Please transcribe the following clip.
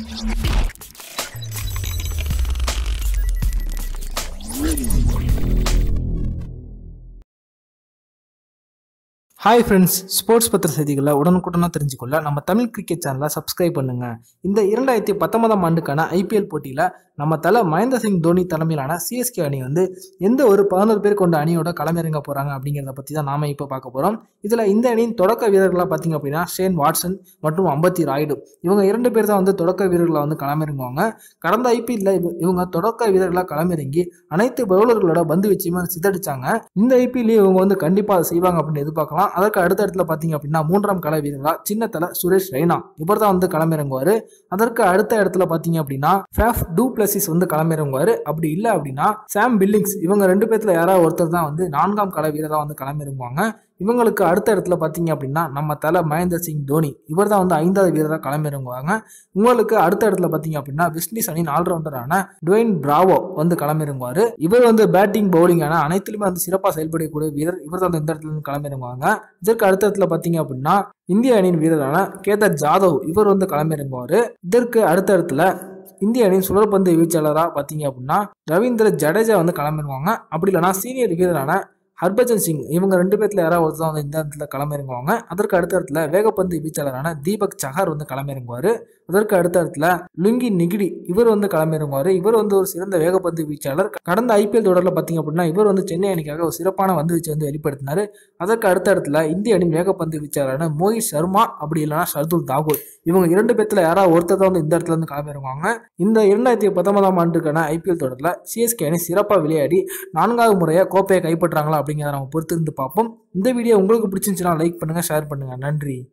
Hi friends, sports பத்திர செய்திகளை உடனுக்குடனாக தெரிஞ்சுக்கொள்ள நம்ம தமிழ் கிரிக்கெட் சேனலை சப்ஸ்கிரைப் பண்ணுங்க. இந்த 2019ஆம் ஆண்டுக்கான ஐபிஎல் போட்டியில் நம்ம தலை மகேந்திர சிங் தோனி தலைமையிலான சிஎஸ்கே அணி எந்த ஒரு 11 பேர் கொண்ட அணியோட களமிறங்க போகிறாங்க அப்படிங்கிறத பற்றி தான் நாம இப்போ பார்க்க போகிறோம். இதில் இந்த அணியின் தொடக்க வீரர்களாக பார்த்தீங்க அப்படின்னா ஷேன் வாட்சன் மற்றும் அம்பத்தி ராயுடு, இவங்க 2 பேர் தான் தொடக்க வீரர்களாக களமிறங்குவாங்க. கடந்த ஐபிஎல்ல இவங்க தொடக்க வீரர்களாக களமிறங்கி அனைத்து பவுலர்களோட பந்து வீச்சையுமே சிதறடிச்சாங்க. இந்த ஐபிஎல்லையும் இவங்க கண்டிப்பாக அதை செய்வாங்க அப்படின்னு எதிர்பார்க்கலாம். அதற்கு அடுத்த இடத்துல பார்த்தீங்க அப்படின்னா 3ஆம் கள வீரர்களா சின்ன தலை சுரேஷ் ரெய்னா இவர் தான் களமிறங்குவாரு. அதற்கு அடுத்த இடத்துல பார்த்தீங்க அப்படின்னா ஃபேஃப் டூ பிளஸிஸ் களமிறங்குவாரு. அப்படி இல்லை அப்படின்னா சாம் பில்லிங்ஸ், இவங்க 2 பேர்த்துல யாராவது ஒருத்தர் தான் 4ஆம் கள வீரராக களமிறங்குவாங்க. இவங்களுக்கு அடுத்த இடத்துல பார்த்தீங்க அப்படின்னா நம்ம தலை மகேந்திர சிங் தோனி இவர் தான் 5வது வீரராக களமிறங்குவாங்க. உங்களுக்கு அடுத்த இடத்துல பார்த்தீங்க அப்படின்னா வெஸ்ட் இண்டீஸ் அணியின் ஆல்ரவுண்டரான டுவைன் பிராவோ களமிறங்குவாரு. இவர் பேட்டிங் பவுலிங்கான அனைத்திலுமே சிறப்பாக செயல்படக்கூடிய வீரர். இவர் தான் இந்த இடத்துல களமிறங்குவாங்க. இதற்கு அடுத்த இடத்துல பார்த்தீங்க அப்படின்னா இந்திய அணியின் வீரரான கேதர் ஜாதவ் இவர் களமிறங்குவாரு. இதற்கு அடுத்த இடத்துல இந்திய அணியின் சுழற்பந்து வீச்சாளராக பார்த்தீங்க அப்படின்னா ரவீந்திர ஜடேஜா களமிறங்குவாங்க. அப்படி இல்லைனா சீனியர் வீரரான ஹர்பஜன் சிங், இவங்க 2 பேர்த்துல யாராவது ஒருத்தர் இந்த இடத்துல களமிறங்குவாங்க. அதற்கு அடுத்த இடத்துல வேகப்பந்து வீச்சாளரான தீபக் சஹர் களமிறங்குவாரு. அதற்கு அடுத்த இடத்துல லுங்கி நிகிடி இவர் களமிறங்குவாரு. இவர் ஒரு சிறந்த வேகப்பந்து வீச்சாளர். கடந்த ஐபிஎல் தொடரில் பார்த்தீங்க அப்படின்னா இவர் சென்னை அணிக்காக ஒரு சிறப்பான வந்து வீச்சை வெளிப்படுத்தினாரு. அதற்கு அடுத்த இடத்துல இந்திய அணி வேகப்பந்து வீச்சாளரான மோஹித் சர்மா அப்படி இல்லைனா ஷர்துல் தாகூர், இவங்க 2 பேர்த்துல யாராவது ஒருத்தர் தான் இந்த இடத்துல களமிறங்குவாங்க. இந்த 2019ஆம் ஆண்டுக்கான ஐபிஎல் தொடரில் சிஎஸ்கே அணி சிறப்பாக விளையாடி 4வது முறையாக கோப்பையை கைப்பற்றாங்களா அப்படிங்கிறத நம்ம பொறுத்திருந்து பார்ப்போம். இந்த வீடியோ உங்களுக்கு பிடிச்சிருந்துச்சுன்னா லைக் பண்ணுங்க, ஷேர் பண்ணுங்க. நன்றி.